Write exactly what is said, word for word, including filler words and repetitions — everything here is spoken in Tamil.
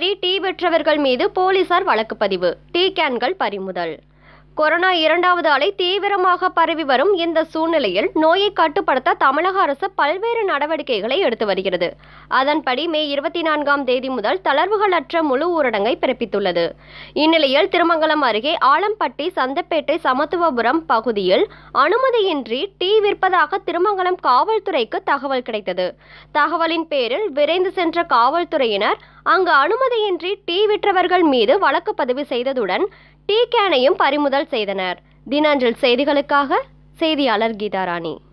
மீறி டீ விற்றவர்கள் மீது போலீசார் வழக்கு பதிவு. டீ கேன்கள் பறிமுதல். கொரோனா இரண்டாவது அலை தீவிரமாக பரவி வரும் இந்த சூழ்நிலையில் நோயை கட்டுப்படுத்த தமிழக அரசு பல்வேறு நடவடிக்கைகளை எடுத்து வருகிறது. அதன்படி மே இருபத்தி நான்காம் தேதி முதல் தளர்வுகளற்ற முழு ஊரடங்கை பிறப்பித்துள்ளது. இந்நிலையில் திருமங்கலம் அருகே ஆலம்பட்டி சந்தப்பேட்டை சமத்துவபுரம் பகுதியில் அனுமதியின்றி டீ விற்பதாக திருமங்கலம் காவல்துறைக்கு தகவல் கிடைத்தது. தகவலின் பேரில் விரைந்து சென்ற காவல்துறையினர் அங்கு அனுமதியின்றி டீ விற்றவர்கள் மீது வழக்கு பதிவு செய்ததுடன் டீ கேனையும் பறிமுதல் செய்தனர். தின அஞ்சல் செய்திகளுக்காக செய்தியாளர் கீதா ராணி.